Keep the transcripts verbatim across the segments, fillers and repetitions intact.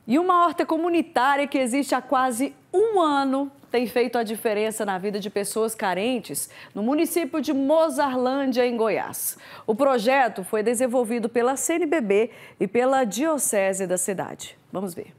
E uma horta comunitária que existe há quase um ano tem feito a diferença na vida de pessoas carentes no município de Mozarlândia, em Goiás. O projeto foi desenvolvido pela C N B B e pela Diocese da cidade. Vamos ver.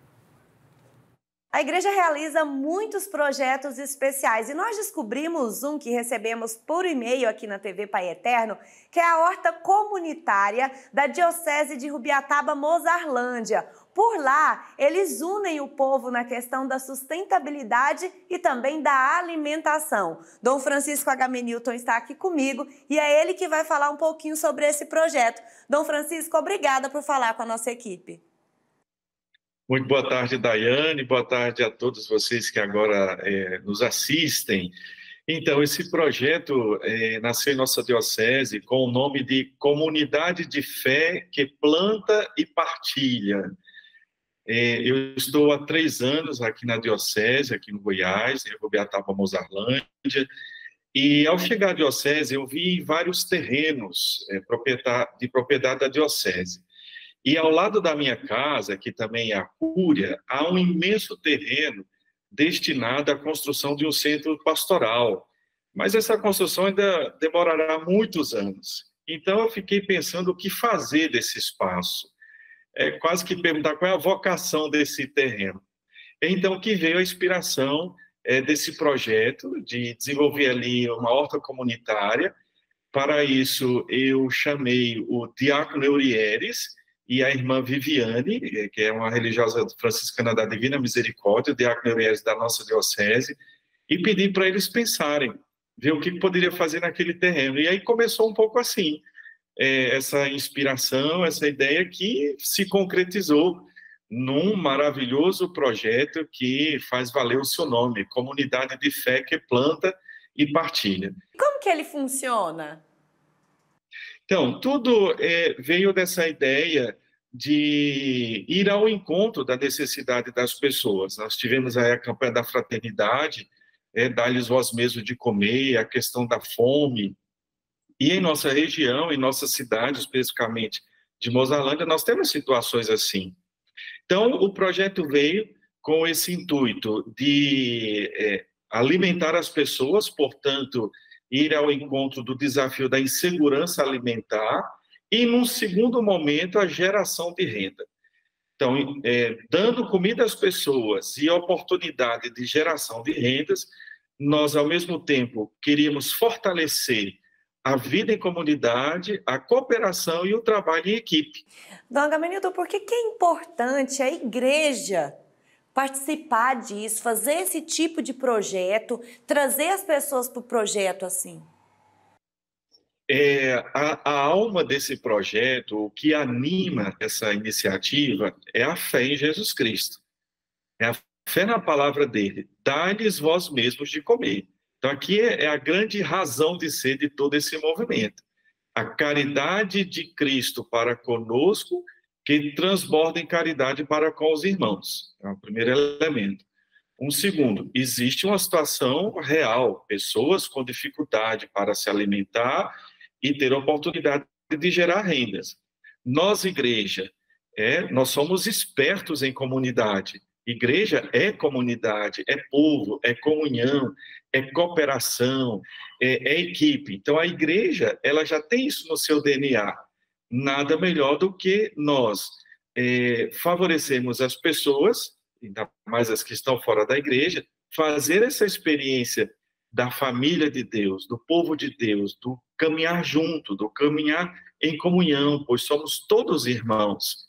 A igreja realiza muitos projetos especiais e nós descobrimos um que recebemos por e-mail aqui na T V Pai Eterno, que é a horta comunitária da Diocese de Rubiataba, Mozarlândia. Por lá, eles unem o povo na questão da sustentabilidade e também da alimentação. Dom Francisco Agamenilton está aqui comigo e é ele que vai falar um pouquinho sobre esse projeto. Dom Francisco, obrigada por falar com a nossa equipe. Muito boa tarde, Daiane, boa tarde a todos vocês que agora é, nos assistem. Então, esse projeto é, nasceu em nossa diocese com o nome de Comunidade de Fé que Planta e Partilha. É, eu estou há três anos aqui na diocese, aqui no Goiás, em Rubiataba, Mozarlândia, e ao chegar à diocese eu vi vários terrenos é, de propriedade da diocese. E ao lado da minha casa, que também é a Cúria, há um imenso terreno destinado à construção de um centro pastoral. Mas essa construção ainda demorará muitos anos. Então eu fiquei pensando o que fazer desse espaço. É quase que perguntar qual é a vocação desse terreno. Então que veio a inspiração é, desse projeto de desenvolver ali uma horta comunitária. Para isso eu chamei o diácono Eurieres e a irmã Viviane, que é uma religiosa franciscana da Divina Misericórdia, o diácono Eurieres da nossa diocese, e pedi para eles pensarem, ver o que poderia fazer naquele terreno. E aí começou um pouco assim, é, essa inspiração, essa ideia que se concretizou num maravilhoso projeto que faz valer o seu nome, Comunidade de Fé que Planta e Partilha. Como que ele funciona? Então, tudo é, veio dessa ideia de ir ao encontro da necessidade das pessoas. Nós tivemos aí a campanha da fraternidade, é, dar-lhes voz mesmo de comer, a questão da fome. E em nossa região, em nossa cidade, especificamente de Mozarlândia, nós temos situações assim. Então, o projeto veio com esse intuito de é, alimentar as pessoas, portanto, ir ao encontro do desafio da insegurança alimentar e, num segundo momento, a geração de renda. Então, é, dando comida às pessoas e oportunidade de geração de rendas, nós, ao mesmo tempo, queríamos fortalecer a vida em comunidade, a cooperação e o trabalho em equipe. Dom Agamenilton, por que que é importante a igreja participar disso, fazer esse tipo de projeto, trazer as pessoas para o projeto assim? É, a, a alma desse projeto, o que anima essa iniciativa é a fé em Jesus Cristo. É a fé na palavra dele. Dá-lhes vós mesmos de comer. Então aqui é, é a grande razão de ser de todo esse movimento. A caridade de Cristo para conosco, que transborda em caridade para com os irmãos. É o primeiro elemento. Um segundo, existe uma situação real, pessoas com dificuldade para se alimentar e ter oportunidade de gerar rendas. Nós, igreja, é, nós somos espertos em comunidade. Igreja é comunidade, é povo, é comunhão, é cooperação, é, é equipe. Então, a igreja, ela já tem isso no seu D N A. Nada melhor do que nós é, favorecermos as pessoas, ainda mais as que estão fora da igreja, fazer essa experiência da família de Deus, do povo de Deus, do caminhar junto, do caminhar em comunhão, pois somos todos irmãos.